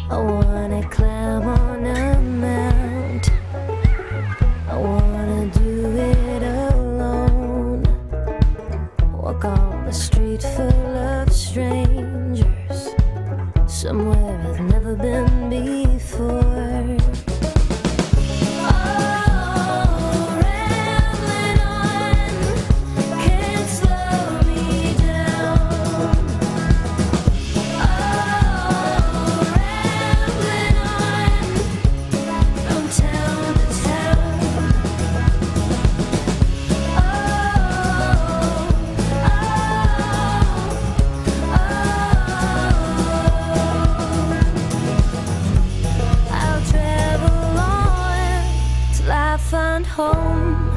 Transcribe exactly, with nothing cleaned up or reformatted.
I wanna climb on a mountain. I wanna do it alone. Walk on a street full of strangers, somewhere I've never been before. Find home.